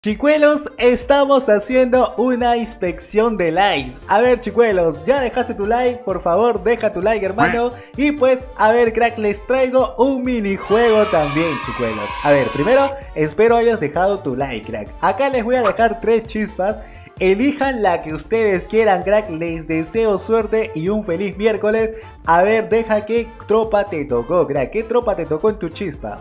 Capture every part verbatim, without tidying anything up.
Chicuelos, estamos haciendo una inspección de likes. A ver, chicuelos, ¿ya dejaste tu like? Por favor, deja tu like, hermano. Y pues, a ver, crack, les traigo un minijuego también, chicuelos. A ver, primero, espero hayas dejado tu like, crack. Acá les voy a dejar tres chispas. Elijan la que ustedes quieran, crack. Les deseo suerte y un feliz miércoles. A ver, deja qué tropa te tocó, crack. ¿Qué tropa te tocó en tu chispa?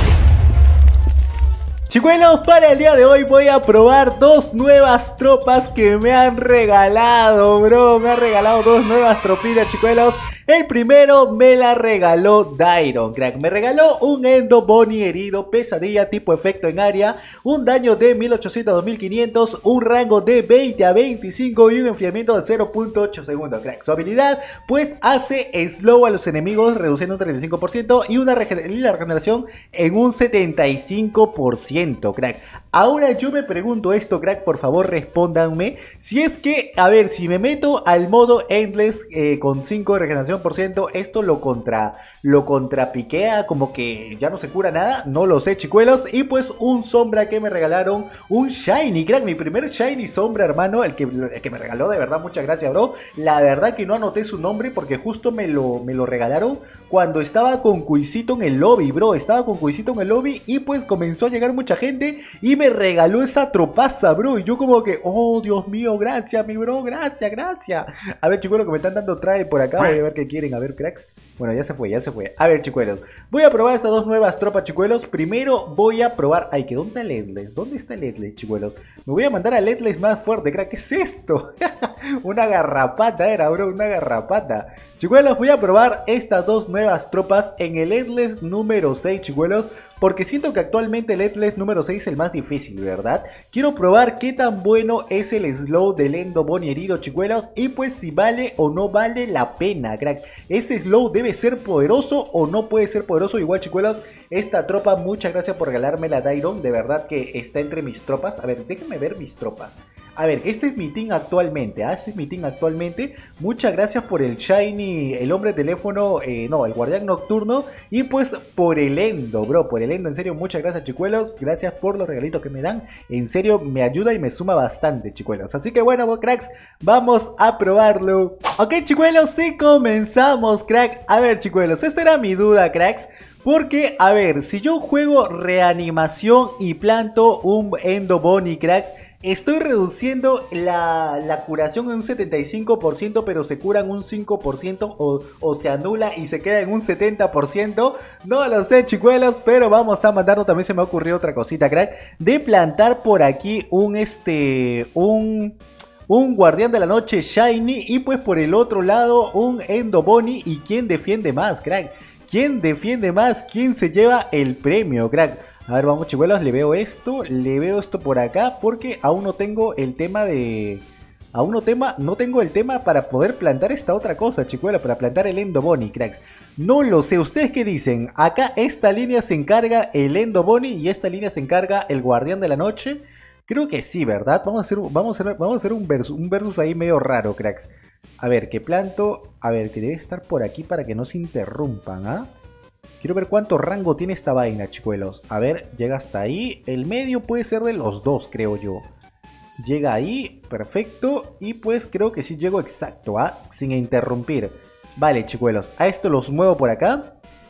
Chicuelos, para el día de hoy voy a probar dos nuevas tropas que me han regalado, bro. Me han regalado dos nuevas tropitas, chicuelos. El primero me la regaló Dairon, crack. Me regaló un Endo Bonnie herido, pesadilla tipo efecto en área, un daño de mil ochocientos a dos mil quinientos, un rango de veinte a veinticinco y un enfriamiento de cero punto ocho segundos, crack. Su habilidad, pues, hace slow a los enemigos, reduciendo un treinta y cinco por ciento y una regen y la regeneración en un setenta y cinco por ciento, crack. Ahora yo me pregunto esto, crack, por favor respóndanme. Si es que, a ver, si me meto al modo Endless eh, con cinco de regeneración por ciento, esto lo contra lo contrapiquea, como que ya no se cura nada, no lo sé, chicuelos. Y pues un sombra que me regalaron, un shiny, crack, mi primer shiny sombra, hermano, el que, el que me regaló, de verdad, muchas gracias, bro. La verdad que no anoté su nombre porque justo me lo, me lo regalaron cuando estaba con Cuisito en el lobby, bro. Estaba con Cuisito en el lobby y pues comenzó a llegar mucha gente y me regaló esa tropaza, bro. Y yo como que, oh, Dios mío, gracias, mi bro, gracias, gracias. A ver, chicuelos, que me están dando trae por acá, voy a ver qué quieren, a ver, cracks. Bueno, ya se fue, ya se fue. A ver, chicuelos, voy a probar estas dos nuevas tropas, chicuelos. Primero voy a probar, ay, que ¿dónde está el Endless? ¿Dónde está el Endless, chicuelos? Me voy a mandar al Endless más fuerte, crack. ¿Qué es esto? Una garrapata era, bro, una garrapata. Chicuelos, voy a probar estas dos nuevas tropas en el Endless número seis, chicuelos, porque siento que actualmente el Endless número seis es el más difícil, ¿verdad? Quiero probar qué tan bueno es el slow del Endo Bonnie herido, chicuelos, y pues si vale o no vale la pena, crack. Ese slow debe ser poderoso o no puede ser poderoso. Igual, chicuelos, esta tropa, muchas gracias por regalarme la Dairon, de verdad que está entre mis tropas. A ver, déjenme ver mis tropas. A ver, este es mi team actualmente, ¿ah? Este es mi team actualmente. Muchas gracias por el shiny, el hombre teléfono, eh, no, el guardián nocturno. Y pues por el Endo, bro, por el Endo, en serio, muchas gracias, chicuelos. Gracias por los regalitos que me dan. En serio, me ayuda y me suma bastante, chicuelos. Así que bueno, cracks, vamos a probarlo. Ok, chicuelos, sí, comenzamos, crack. A ver, chicuelos, esta era mi duda, cracks. Porque, a ver, si yo juego reanimación y planto un Endo Bonnie, cracks, estoy reduciendo la, la curación en un setenta y cinco por ciento, pero se curan un cinco por ciento o, o se anula y se queda en un setenta por ciento. No lo sé, chicuelos, pero vamos a mandarlo. También se me ocurrió otra cosita, crack, de plantar por aquí un, este, un... un guardián de la noche shiny y pues por el otro lado un Endo Bonnie. ¿Y quién defiende más, crack? ¿Quién defiende más? ¿Quién se lleva el premio, crack? A ver, vamos, chicuelos, le veo esto, le veo esto por acá, porque aún no tengo el tema de... Aún no, tema, no tengo el tema para poder plantar esta otra cosa, chicuelos, para plantar el Endo Bonnie, cracks. No lo sé, ¿ustedes qué dicen? Acá esta línea se encarga el Endo Bonnie y esta línea se encarga el guardián de la noche. Creo que sí, ¿verdad? Vamos a hacer, vamos a hacer, vamos a hacer un, versus, un versus ahí medio raro, cracks. A ver, ¿qué planto? A ver, que debe estar por aquí para que no se interrumpan, ¿ah? Quiero ver cuánto rango tiene esta vaina, chicuelos. A ver, llega hasta ahí. El medio puede ser de los dos, creo yo. Llega ahí, perfecto. Y pues creo que sí llego exacto, ¿ah? Sin interrumpir. Vale, chicuelos, a esto los muevo por acá.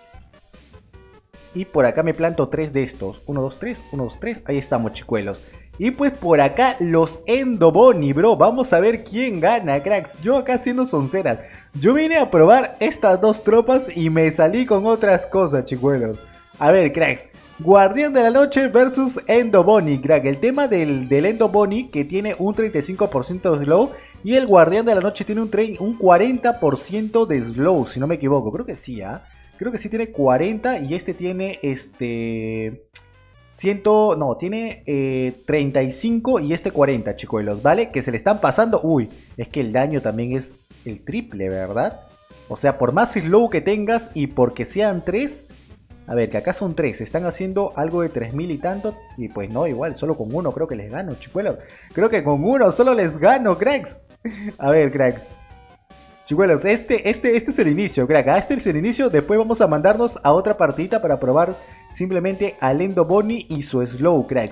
Y por acá me planto tres de estos. uno, dos, tres, uno, dos, tres. Ahí estamos, chicuelos. Y pues por acá los Endo Bonnie, bro. Vamos a ver quién gana, cracks. Yo acá haciendo sonceras. Yo vine a probar estas dos tropas y me salí con otras cosas, chicuelos. A ver, cracks. Guardián de la Noche versus Endo Bonnie, crack. El tema del, del Endo Bonnie, que tiene un treinta y cinco por ciento de slow. Y el Guardián de la Noche tiene un, un cuarenta por ciento de slow, si no me equivoco. Creo que sí, ¿ah? ¿eh? Creo que sí tiene cuarenta y este tiene este... cien, no, tiene eh, treinta y cinco y este cuarenta, chicuelos, ¿vale? Que se le están pasando. Uy, es que el daño también es el triple, ¿verdad? O sea, por más slow que tengas y porque sean tres... A ver, que acá son tres, están haciendo algo de tres mil y tanto. Y pues no, igual, solo con uno creo que les gano, chicuelos. Creo que con uno solo les gano, cracks. A ver, cracks. Chicuelos, este, este, este es el inicio, crack. Ah, este es el inicio. Después vamos a mandarnos a otra partidita para probar simplemente al Endo Bonnie y su slow, cracks.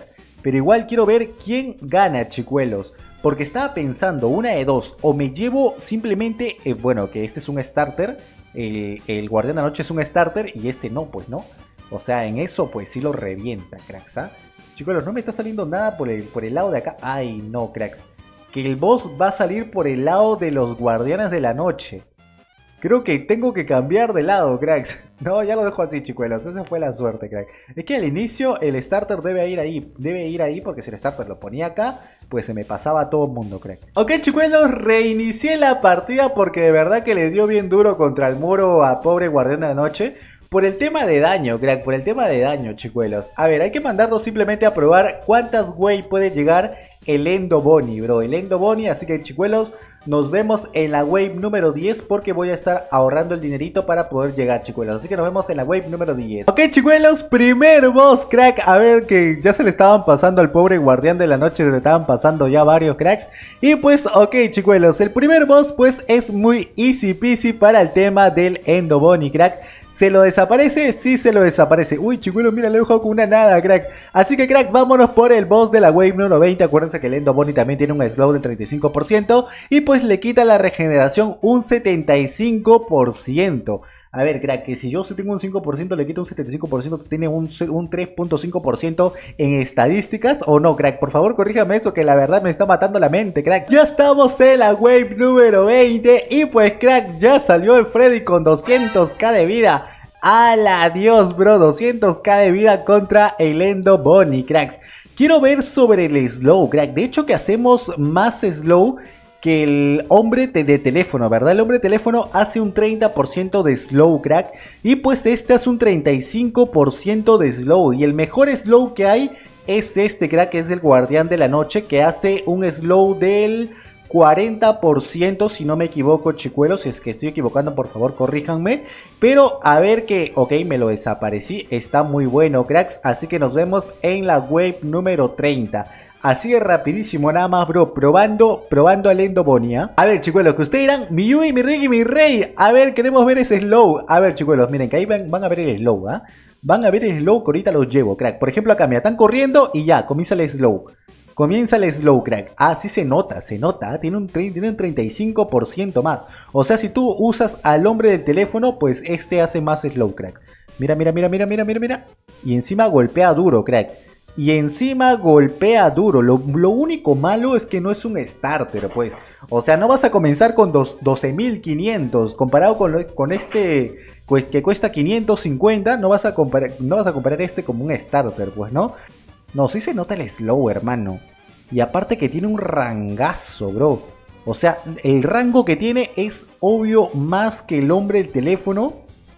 pero igual quiero ver quién gana, chicuelos. Porque estaba pensando, una de dos, o me llevo simplemente, eh, bueno, que este es un starter, el, el Guardián de la Noche es un starter y este no, pues no. O sea, en eso pues sí lo revienta, cracks, ¿ah? Chicuelos, no me está saliendo nada por el, por el lado de acá. Ay, no, cracks. Que el boss va a salir por el lado de los Guardianes de la Noche. Creo que tengo que cambiar de lado, cracks. No, ya lo dejo así, chicuelos. Esa fue la suerte, crack. Es que al inicio el starter debe ir ahí. Debe ir ahí porque si el starter lo ponía acá, pues se me pasaba a todo el mundo, crack. Ok, chicuelos, reinicié la partida porque de verdad que le dio bien duro contra el muro a pobre Guardián de la Noche. Por el tema de daño, crack, por el tema de daño, chicuelos. A ver, hay que mandarnos simplemente a probar cuántas way puede llegar el Endo Bonnie, bro. El Endo Bonnie, así que, chicuelos, nos vemos en la wave número diez porque voy a estar ahorrando el dinerito para poder llegar, chicuelos. Así que nos vemos en la wave número diez. Ok, chicuelos, primer boss, crack. A ver, que ya se le estaban pasando al pobre Guardián de la Noche. Se le estaban pasando ya varios cracks. Y pues, ok, chicuelos, el primer boss pues es muy easy peasy para el tema del Endo Bonnie, crack. ¿Se lo desaparece? Sí, se lo desaparece. Uy, chicuelos, mira, le he dejado con una nada, crack. Así que, crack, vámonos por el boss de la wave número veinte. Acuérdense que el Endo Bonnie también tiene un slow del treinta y cinco por ciento. Y pues le quita la regeneración un setenta y cinco por ciento. A ver, crack, que si yo tengo un cinco por ciento, le quito un setenta y cinco por ciento, tiene un, un tres punto cinco por ciento en estadísticas, ¿o no, crack? Por favor, corríjame eso, que la verdad me está matando la mente, crack. Ya estamos en la wave número veinte y pues, crack, ya salió el Freddy con doscientos k de vida. ¡Hala, Dios, bro! doscientos k de vida contra el Endo Bonnie, cracks. Quiero ver sobre el slow, crack. De hecho, que hacemos más slow que el hombre de, de teléfono, ¿verdad? El hombre de teléfono hace un treinta por ciento de slow, crack. Y pues este hace un treinta y cinco por ciento de slow. Y el mejor slow que hay es este, crack, que es el Guardián de la Noche, que hace un slow del cuarenta por ciento, si no me equivoco, chicuelos. Si es que estoy equivocando, por favor, corríjanme. Pero a ver que, ok, me lo desaparecí. Está muy bueno, cracks. Así que nos vemos en la wave número treinta. Así de rapidísimo nada más, bro, probando, probando al Endo Bonnie, ¿eh? A ver, chicuelos, que ustedes dirán, mi Yui, mi Rey y mi Rey. A ver, queremos ver ese slow. A ver, chicuelos, miren, que ahí van, van a ver el slow, ¿ah? ¿eh? Van a ver el slow que ahorita los llevo, crack. Por ejemplo, acá, mira, están corriendo y ya, comienza el slow. Comienza el slow, crack. Ah, sí se nota, se nota. Tiene un, tiene un treinta y cinco por ciento más. O sea, si tú usas al hombre del teléfono, pues este hace más slow, crack. Mira, mira, mira, mira, mira, mira, mira. Y encima golpea duro, crack. Y encima golpea duro. Lo, lo único malo es que no es un starter, pues. O sea, no vas a comenzar con doce mil quinientos. Comparado con, lo, con este pues, que cuesta quinientos cincuenta. No vas, a comparar, no vas a comparar este como un starter, pues, ¿no? No, sí se nota el slow, hermano. Y aparte que tiene un rangazo, bro. O sea, el rango que tiene es obvio más que el hombre del teléfono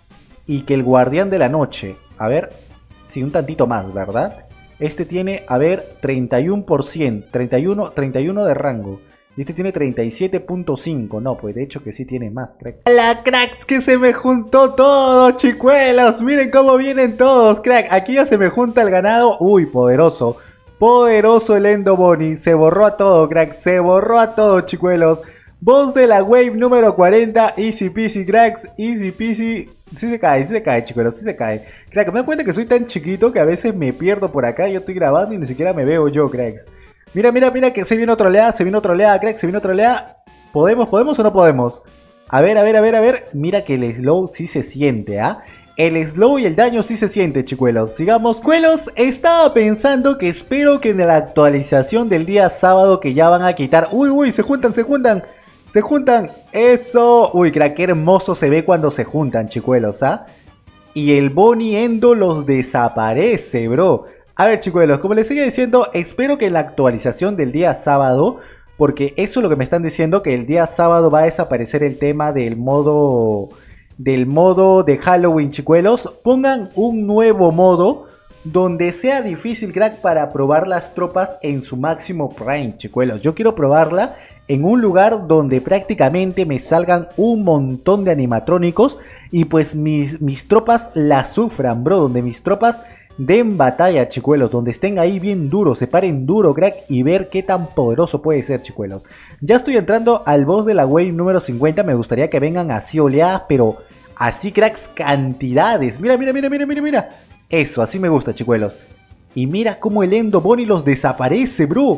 y que el Guardián de la Noche. A ver, sí, un tantito más, ¿verdad? Este tiene, a ver, treinta y uno por ciento, treinta y uno, treinta y uno de rango. Y este tiene treinta y siete punto cinco. No, pues de hecho que sí tiene más, crack. ¡La cracks! Que se me juntó todo, chicuelos. Miren cómo vienen todos, crack. Aquí ya se me junta el ganado. Uy, poderoso. Poderoso el Endo Bonnie. Se borró a todo, crack. Se borró a todo, chicuelos. Boss de la wave número cuarenta. Easy peasy, cracks. Easy peasy. Sí se cae, sí se cae, chicuelos. Sí se cae. Crack, me dan cuenta que soy tan chiquito que a veces me pierdo por acá. Yo estoy grabando y ni siquiera me veo yo, cracks. Mira, mira, mira que se viene otra oleada, se viene otra oleada, crack, se viene otra oleada. ¿Podemos, podemos o no podemos? A ver, a ver, a ver, a ver. Mira que el slow sí se siente, ¿ah? ¿eh? El slow y el daño sí se siente, chicuelos. Sigamos, cuelos. Estaba pensando que espero que en la actualización del día sábado que ya van a quitar... Uy, uy, se juntan, se juntan. Se juntan. Eso. Uy, crack, qué hermoso se ve cuando se juntan, chicuelos, ¿ah? Y el Bonnie Endo los desaparece, bro. A ver, chicuelos, como les sigue diciendo, espero que la actualización del día sábado, porque eso es lo que me están diciendo, que el día sábado va a desaparecer el tema del modo del modo de Halloween, chicuelos. Pongan un nuevo modo donde sea difícil, crack, para probar las tropas en su máximo prime, chicuelos. Yo quiero probarla en un lugar donde prácticamente me salgan un montón de animatrónicos y pues mis, mis tropas la sufran, bro, donde mis tropas den batalla, chicuelos, donde estén ahí bien duros, se paren duro, crack, y ver qué tan poderoso puede ser, chicuelos. Ya estoy entrando al boss de la wave número cincuenta, me gustaría que vengan así oleadas, pero así, cracks, cantidades. Mira, mira, mira, mira, mira, mira. Eso, así me gusta, chicuelos. Y mira cómo el Endo Bonnie los desaparece, bro.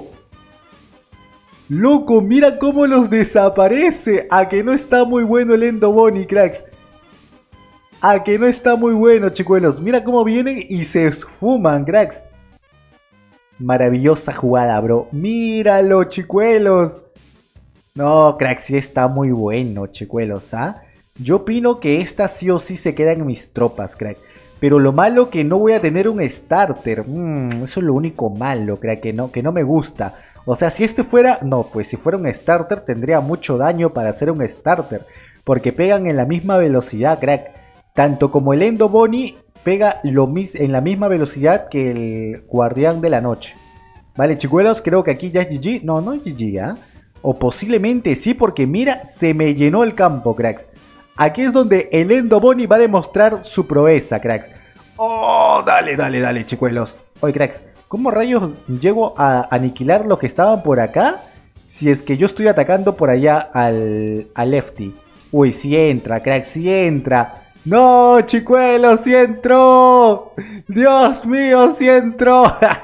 Loco, mira cómo los desaparece. A que no está muy bueno el Endo Bonnie, cracks. A que no está muy bueno, chicuelos. Mira cómo vienen y se esfuman, cracks. Maravillosa jugada, bro. Míralo, chicuelos. No, cracks, sí está muy bueno, chicuelos, ¿ah? Yo opino que esta sí o sí se queda en mis tropas, crack. Pero lo malo que no voy a tener un starter. Mm, eso es lo único malo, crack, que no, que no me gusta. O sea, si este fuera... No, pues si fuera un starter tendría mucho daño para ser un starter. Porque pegan en la misma velocidad, crack. Tanto como el Endo Bonnie pega lo mis en la misma velocidad que el Guardián de la Noche. Vale, chicuelos, creo que aquí ya es G G. No, no es G G, ¿ah? ¿eh? O posiblemente sí, porque mira, se me llenó el campo, cracks. Aquí es donde el Endo Bonnie va a demostrar su proeza, cracks. Oh, dale, dale, dale, chicuelos. Oye, cracks, ¿cómo rayos llego a aniquilar los que estaban por acá? Si es que yo estoy atacando por allá al, al Lefty. Uy, sí entra, cracks, sí entra. ¡No, chicuelos, sí entró! ¡Dios mío, sí entró!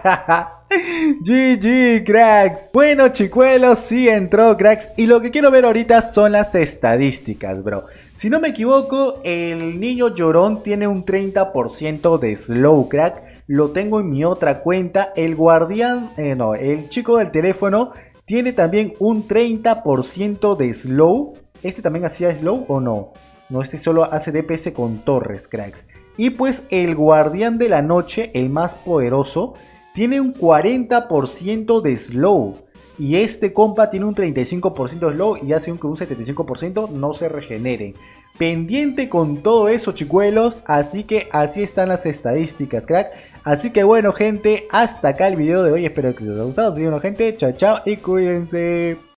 G G, cracks. Bueno, chicuelos, sí entró, cracks. Y lo que quiero ver ahorita son las estadísticas, bro. Si no me equivoco, el niño llorón tiene un treinta por ciento de slow, crack. Lo tengo en mi otra cuenta. El guardián, eh, no, el chico del teléfono tiene también un treinta por ciento de slow. ¿Este también hacía slow o no? No, este solo hace D P S con torres, cracks. Y pues el guardián de la noche, el más poderoso, tiene un cuarenta por ciento de slow. Y este compa tiene un treinta y cinco por ciento de slow y hace que un setenta y cinco por ciento no se regenere. Pendiente con todo eso, chicuelos. Así que así están las estadísticas, crack. Así que bueno, gente, hasta acá el video de hoy. Espero que les haya gustado. Así que bueno, gente, chao, chao y cuídense.